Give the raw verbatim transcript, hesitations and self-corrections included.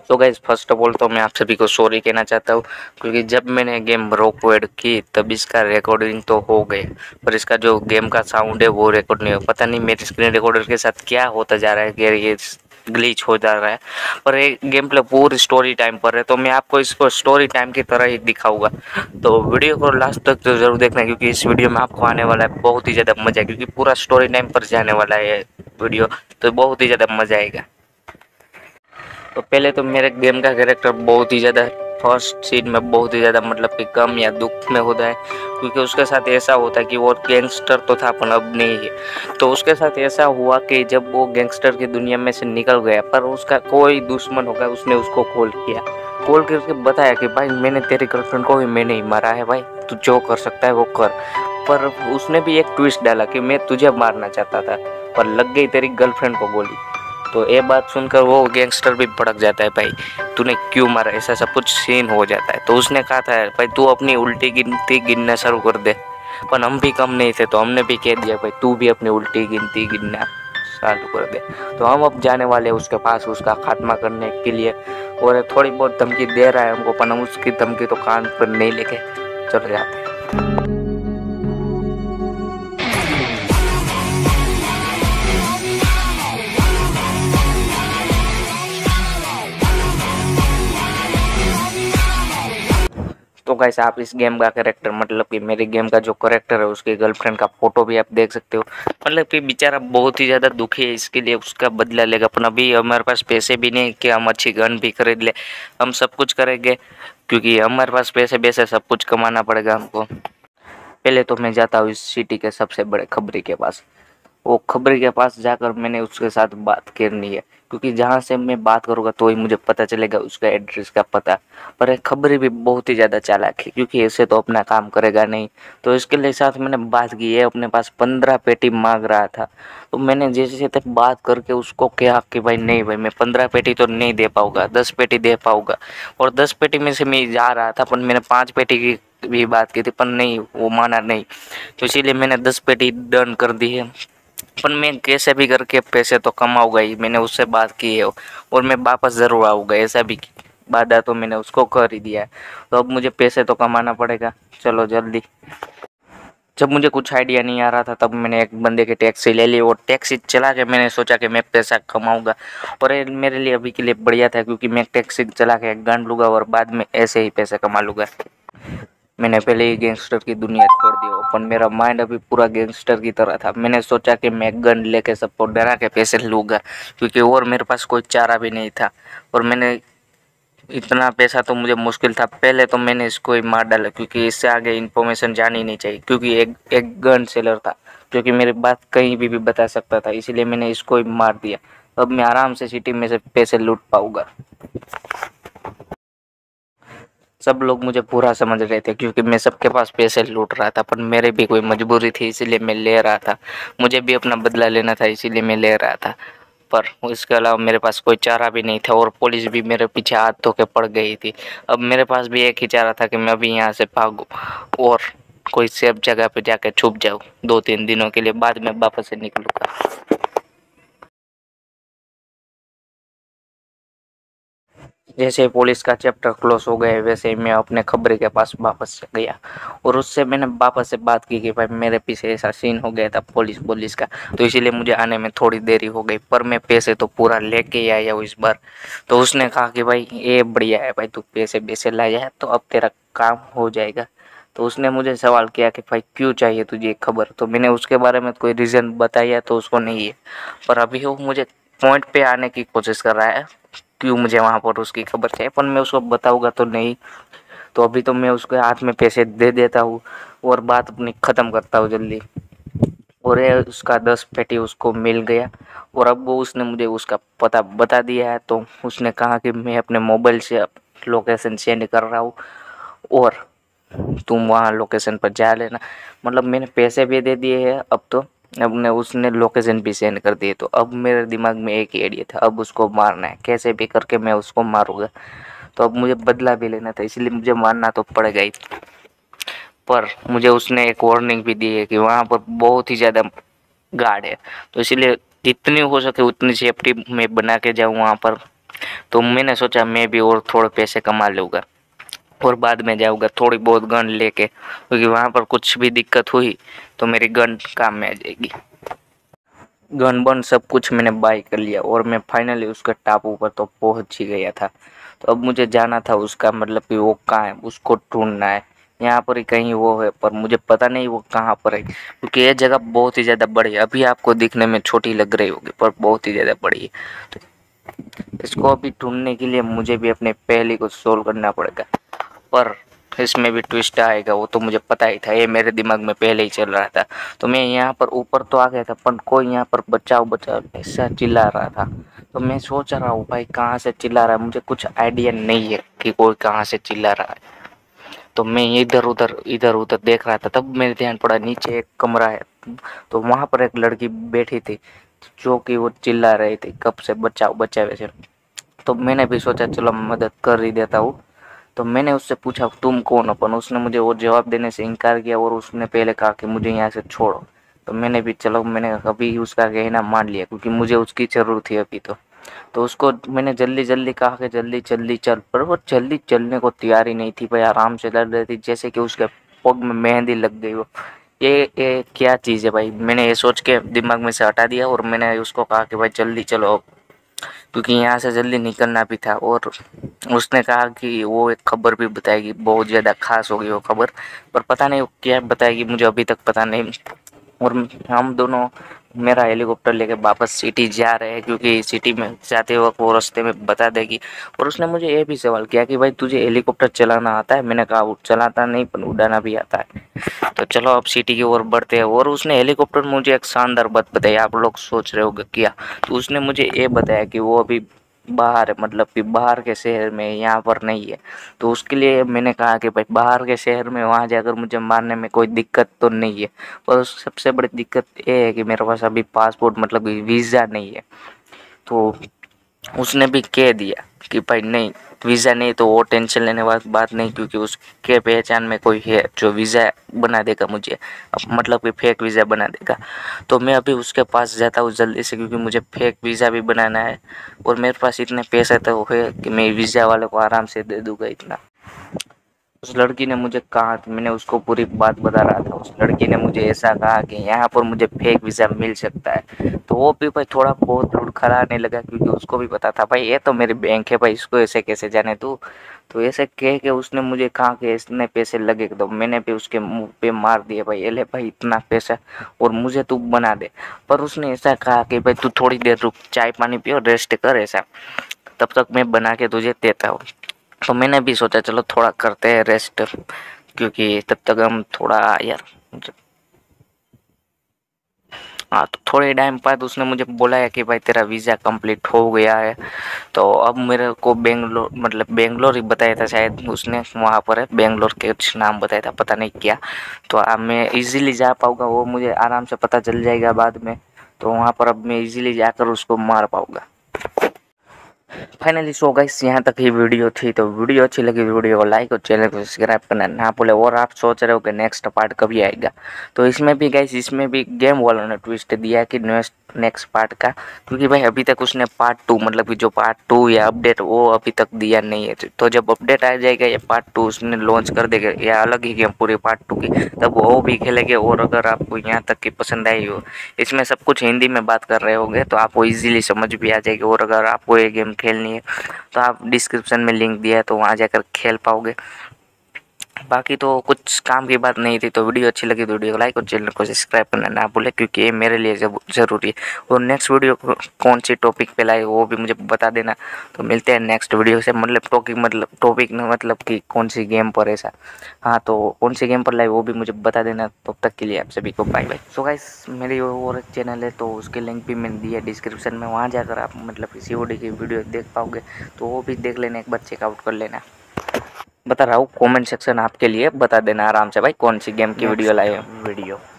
तो guys first of all तो मैं आप सभी को सॉरी कहना चाहता हूँ, क्योंकि जब मैंने गेम रोकवर्ड की तब इसका रिकॉर्डिंग तो हो गया, पर इसका जो गेम का साउंड है वो रिकॉर्ड नहीं हो। पता नहीं मेरे स्क्रीन रिकॉर्डर के साथ क्या होता जा रहा है कि ये ग्लिच हो जा रहा है। पर ये गेम प्ले पूरी स्टोरी टाइम पर है, तो मैं आपको इसको स्टोरी टाइम की तरह ही दिखाऊंगा। तो वीडियो को लास्ट तक तो जरूर देखना, क्योंकि इस वीडियो में आपको आने वाला है बहुत ही ज़्यादा मजा, क्योंकि पूरा स्टोरी टाइम पर जाने वाला है वीडियो, तो बहुत ही ज़्यादा मजा आएगा। तो पहले तो मेरे गेम का कैरेक्टर बहुत ही ज़्यादा फर्स्ट सीन में बहुत ही ज़्यादा मतलब कि गम या दुख में होता है, क्योंकि उसके साथ ऐसा होता है कि वो गैंगस्टर तो था पर अब नहीं है। तो उसके साथ ऐसा हुआ कि जब वो गैंगस्टर की दुनिया में से निकल गया, पर उसका कोई दुश्मन होगा उसने उसको कॉल किया, कॉल करके बताया कि भाई मैंने तेरी गर्लफ्रेंड को भी मैंने ही मारा है, भाई तू जो कर सकता है वो कर। पर उसने भी एक ट्विस्ट डाला कि मैं तुझे मारना चाहता था, पर लग गई तेरी गर्लफ्रेंड को गोली। तो ये बात सुनकर वो गैंगस्टर भी भड़क जाता है, भाई तूने क्यों मारा, ऐसा सब कुछ सीन हो जाता है। तो उसने कहा था भाई तू अपनी उल्टी गिनती गिनना शुरू कर दे, पर हम भी कम नहीं थे तो हमने भी कह दिया भाई तू भी अपनी उल्टी गिनती गिनना चालू कर दे। तो हम अब जाने वाले उसके पास उसका खात्मा करने के लिए, और थोड़ी बहुत धमकी दे रहा है हमको, पर हम उसकी धमकी तो कान पर नहीं लेके चले जाते हैं। तो गाइस आप इस गेम का कैरेक्टर मतलब कि मेरे गेम का जो कैरेक्टर है उसकी गर्लफ्रेंड का फोटो भी आप देख सकते हो। मतलब कि बेचारा बहुत ही ज़्यादा दुखी है, इसके लिए उसका बदला लेगा। अपन अभी हमारे पास पैसे भी नहीं कि हम अच्छी गन भी खरीद ले, हम सब कुछ करेंगे क्योंकि हमारे पास पैसे वैसे सब कुछ कमाना पड़ेगा हमको। पहले तो मैं जाता हूँ इस सिटी के सबसे बड़े खबरी के पास। वो खबरी के पास जाकर मैंने उसके साथ बात करनी है, क्योंकि जहाँ से मैं बात करूँगा तो ही मुझे पता चलेगा उसका एड्रेस का पता। पर एक खबरी भी बहुत ही ज़्यादा चालाक है, क्योंकि ऐसे तो अपना काम करेगा नहीं। तो इसके लिए साथ मैंने बात की है, अपने पास पंद्रह पेटी मांग रहा था। तो मैंने जैसे तक बात करके उसको कहा कि भाई नहीं भाई मैं पंद्रह पेटी तो नहीं दे पाऊँगा, दस पेटी दे पाऊँगा। और दस पेटी में से मैं जा रहा था, पर मैंने पाँच पेटी की भी बात की थी, पर नहीं वो माना नहीं। तो इसीलिए मैंने दस पेटी डन कर दी है। पर मैं कैसे भी करके पैसे तो कमाऊंगा ही, मैंने उससे बात की है और मैं वापस ज़रूर आऊँगा, ऐसा भी वादा तो मैंने उसको कर ही दिया है। तो अब मुझे पैसे तो कमाना पड़ेगा, चलो जल्दी। जब मुझे कुछ आइडिया नहीं आ रहा था तब मैंने एक बंदे की टैक्सी ले ली और टैक्सी चला के मैंने सोचा कि मैं पैसा कमाऊंगा। और ये मेरे लिए अभी के लिए बढ़िया था, क्योंकि मैं टैक्सी चला के गांड लूँगा और बाद में ऐसे ही पैसे कमा लूँगा। मैंने पहले ही गैंगस्टर की दुनिया छोड़ दी, पर मेरा माइंड अभी पूरा गैंगस्टर की तरह था। मैंने सोचा कि मैं गन लेके सबको डरा के पैसे लूँगा, क्योंकि और मेरे पास कोई चारा भी नहीं था। और मैंने इतना पैसा तो मुझे मुश्किल था, पहले तो मैंने इसको ही मार डाला, क्योंकि इससे आगे इन्फॉर्मेशन जानी नहीं चाहिए, क्योंकि एक एक गन सेलर था जो कि मेरी बात कहीं भी भी बता सकता था, इसीलिए मैंने इसको ही मार दिया। अब मैं आराम से सिटी में से पैसे लूट पाऊँगा। सब लोग मुझे पूरा समझ रहे थे, क्योंकि मैं सबके पास पैसे लूट रहा था, पर मेरे भी कोई मजबूरी थी इसीलिए मैं ले रहा था। मुझे भी अपना बदला लेना था इसीलिए मैं ले रहा था। पर इसके अलावा मेरे पास कोई चारा भी नहीं था और पुलिस भी मेरे पीछे हाथ धो के पड़ गई थी। अब मेरे पास भी एक ही चारा था कि मैं अभी यहाँ से भागूँ और कोई सेफ जगह पे जाकर छुप जाऊँ दो तीन दिनों के लिए, बाद में वापस से निकलूँगा। जैसे पुलिस का चैप्टर क्लोज हो गया वैसे ही मैं अपने खबरी के पास वापस गया और उससे मैंने वापस से बात की कि भाई मेरे पीछे ऐसा सीन हो गया था पुलिस पुलिस का, तो इसीलिए मुझे आने में थोड़ी देरी हो गई, पर मैं पैसे तो पूरा लेके ही आया हूँ इस बार। तो उसने कहा कि भाई ये बढ़िया है भाई, तू पैसे पैसे लाया है तो अब तेरा काम हो जाएगा। तो उसने मुझे सवाल किया कि भाई क्यों चाहिए तुझे एक खबर, तो मैंने उसके बारे में कोई रीज़न बताया तो उसको नहीं है, पर अभी वो मुझे पॉइंट पे आने की कोशिश कर रहा है क्यों मुझे वहाँ पर उसकी खबर चाहिए, पर मैं उसको बताऊंगा तो नहीं। तो अभी तो मैं उसके हाथ में पैसे दे देता हूँ और बात अपनी ख़त्म करता हूँ जल्दी। और ये उसका दस पेटी उसको मिल गया और अब वो उसने मुझे उसका पता बता दिया है। तो उसने कहा कि मैं अपने मोबाइल से लोकेशन सेंड कर रहा हूँ और तुम वहाँ लोकेशन पर जा लेना। मतलब मैंने पैसे भी दे दिए हैं अब तो, अब ने उसने लोकेशन भी सेंड कर दिए। तो अब मेरे दिमाग में एक ही आइडिया था, अब उसको मारना है, कैसे भी करके मैं उसको मारूंगा। तो अब मुझे बदला भी लेना था, इसलिए मुझे मारना तो पड़ेगा ही। पर मुझे उसने एक वार्निंग भी दी है कि वहाँ पर बहुत ही ज़्यादा गार्ड है, तो इसीलिए जितनी हो सके उतनी सेफ्टी मैं बना के जाऊँ वहाँ पर। तो मैंने सोचा मैं भी और थोड़े पैसे कमा लूँगा और बाद में जाऊँगा थोड़ी बहुत गन लेके, क्योंकि वहाँ पर कुछ भी दिक्कत हुई तो मेरी गन काम में आ जाएगी। गन बन सब कुछ मैंने बाय कर लिया और मैं फाइनली उसके टापू पर तो पहुंच ही गया था। तो अब मुझे जाना था उसका मतलब कि वो कहाँ है, उसको ढूंढना है। यहाँ पर ही कहीं वो है, पर मुझे पता नहीं वो कहाँ पर है, क्योंकि ये जगह बहुत ही ज़्यादा बड़ी है। अभी आपको दिखने में छोटी लग रही होगी पर बहुत ही ज़्यादा बड़ी है। तो इसको अभी ढूंढने के लिए मुझे भी अपने पहले को सोल्व करना पड़ेगा, पर इसमें भी ट्विस्ट आएगा वो तो मुझे पता ही था, ये मेरे दिमाग में पहले ही चल रहा था। तो मैं यहाँ पर ऊपर तो आ गया था, पर कोई यहाँ पर बचाओ बचाओ ऐसा चिल्ला रहा था। तो मैं सोच रहा हूँ भाई कहाँ से चिल्ला रहा है, मुझे कुछ आइडिया नहीं है कि कोई कहाँ से चिल्ला रहा है। तो मैं इधर उधर इधर उधर देख रहा था, तब मेरे ध्यान पड़ा नीचे एक कमरा है, तो वहाँ पर एक लड़की बैठी थी जो कि वो चिल्ला रही थी कब से बचाओ बचाओ वैसे। तो मैंने भी सोचा चलो मदद कर ही देता हूँ। तो मैंने उससे पूछा तुम कौन हो, पर उसने मुझे वो जवाब देने से इनकार किया और उसने पहले कहा कि मुझे यहाँ से छोड़ो। तो मैंने भी चलो मैंने अभी उसका कहना मान लिया, क्योंकि मुझे उसकी ज़रूरत थी अभी। तो तो उसको मैंने जल्दी जल्दी कहा कि जल्दी जल्दी चल, पर वो जल्दी चलने को तैयार ही नहीं थी भाई, आराम से चल रही थी जैसे कि उसके पग में मेहंदी लग गई हो। ये ये क्या चीज़ है भाई, मैंने ये सोच के दिमाग में से हटा दिया और मैंने उसको कहा कि भाई जल्दी चलो, क्योंकि यहाँ से जल्दी निकलना भी था। और उसने कहा कि वो एक खबर भी बताएगी, बहुत ज़्यादा खास होगी वो खबर, पर पता नहीं वो क्या बताएगी मुझे अभी तक पता नहीं। और हम दोनों मेरा हेलीकॉप्टर लेके वापस सिटी जा रहे हैं, क्योंकि सिटी में जाते वक्त वो रास्ते में बता देगी। और उसने मुझे ये भी सवाल किया कि भाई तुझे हेलीकॉप्टर चलाना आता है, मैंने कहा वो चलाता नहीं पर उड़ाना भी आता है। तो चलो अब सिटी की ओर बढ़ते हैं। और उसने हेलीकॉप्टर मुझे एक शानदार बात बताई, आप लोग सोच रहे होगे क्या। तो उसने मुझे ये बताया कि वो अभी बाहर है, मतलब कि बाहर के शहर में, यहाँ पर नहीं है। तो उसके लिए मैंने कहा कि भाई बाहर के शहर में वहाँ जाकर मुझे मारने में कोई दिक्कत तो नहीं है, पर सबसे बड़ी दिक्कत ये है कि मेरे पास अभी पासपोर्ट मतलब वीज़ा नहीं है। तो उसने भी कह दिया कि भाई नहीं वीज़ा नहीं तो वो टेंशन लेने वाली बात नहीं, क्योंकि उसके पहचान में कोई है जो वीज़ा बना देगा मुझे, मतलब कि फेक वीज़ा बना देगा। तो मैं अभी उसके पास जाता हूँ जल्दी से, क्योंकि मुझे फेक वीज़ा भी बनाना है और मेरे पास इतने पैसे तो है कि मैं वीज़ा वाले को आराम से दे दूँगा इतना। उस लड़की ने मुझे कहा, मैंने उसको पूरी बात बता रहा था, उस लड़की ने मुझे ऐसा कहा कि यहाँ पर मुझे फेक वीज़ा मिल सकता है। तो वो भी भाई थोड़ा बहुत लुड़खड़ाने लगा, क्योंकि उसको भी पता था भाई ये तो मेरी बैंक है भाई, इसको ऐसे कैसे जाने तू। तो ऐसे कह के उसने मुझे कहा कि इतने पैसे लगे, तो मैंने भी उसके मुंह पे मार दिए भाई ये ले भाई इतना पैसा और मुझे तू बना दे। पर उसने ऐसा कहा कि भाई तू थोड़ी देर रुक, चाय पानी पियो, रेस्ट कर, ऐसा तब तक मैं बना के तुझे देता हूँ। तो मैंने भी सोचा चलो थोड़ा करते हैं रेस्ट, क्योंकि तब तक हम थोड़ा यार हाँ। तो थोड़े टाइम बाद उसने मुझे बोला है कि भाई तेरा वीज़ा कंप्लीट हो गया है। तो अब मेरे को बेंगलोर मतलब बेंगलोर ही बताया था शायद उसने, वहाँ पर है बेंगलोर के कुछ नाम बताया था पता नहीं क्या। तो अब मैं इजीली जा पाऊँगा, वो मुझे आराम से पता चल जाएगा बाद में। तो वहाँ पर अब मैं इजीली जाकर उसको मार पाऊँगा। फाइनली सो गाइस यहाँ तक ही वीडियो थी। तो वीडियो अच्छी लगी वीडियो को लाइक और चैनल को सब्सक्राइब करना ना भूले। और आप सोच रहे हो कि नेक्स्ट पार्ट कभी आएगा, तो इसमें भी गाइस इसमें भी गेम वालों ने ट्विस्ट दिया है कि नेक्स्ट नेक्स्ट पार्ट का, क्योंकि भाई अभी तक उसने पार्ट टू मतलब कि जो पार्ट टू या अपडेट वो अभी तक दिया नहीं है। तो जब अपडेट आ जाएगा या पार्ट टू उसने लॉन्च कर देगा या अलग ही गेम पूरी पार्ट टू की, तब वो भी खेलेंगे। और अगर आपको यहाँ तक की पसंद आई हो, इसमें सब कुछ हिंदी में बात कर रहे होंगे तो आपको इजीली समझ भी आ जाएगी। और अगर आपको ये गेम खेलनी है तो आप डिस्क्रिप्शन में लिंक दिया है तो वहाँ जाकर खेल पाओगे। बाकी तो कुछ काम की बात नहीं थी। तो वीडियो अच्छी लगी तो वीडियो को लाइक और चैनल को सब्सक्राइब करना ना भूले, क्योंकि ये मेरे लिए ज़रूरी है। और नेक्स्ट वीडियो कौन सी टॉपिक पे लाए वो भी मुझे बता देना। तो मिलते हैं नेक्स्ट वीडियो से, मतलब टॉपिक मतलब टॉपिक न मतलब कि कौन सी गेम पर ऐसा, हाँ तो कौन सी गेम पर लाए वो भी मुझे बता देना। तब तक के लिए आप सभी को बाय बाय। सो गाइस मेरी और एक चैनल है तो उसके लिंक भी मैंने दिया डिस्क्रिप्शन में, वहाँ जाकर आप मतलब कि सीओडी की वीडियो देख पाओगे, तो वो भी देख लेना, एक बार चेकआउट कर लेना। बता रहा हूँ कमेंट सेक्शन आपके लिए बता देना आराम से भाई कौन सी गेम की वीडियो लाए वीडियो।